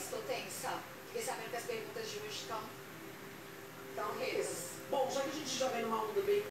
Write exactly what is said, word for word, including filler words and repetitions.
tô tensa. Fiquei sabendo que as perguntas de hoje estão... Tão Beleza. Bom, já que a gente já vem numa onda bem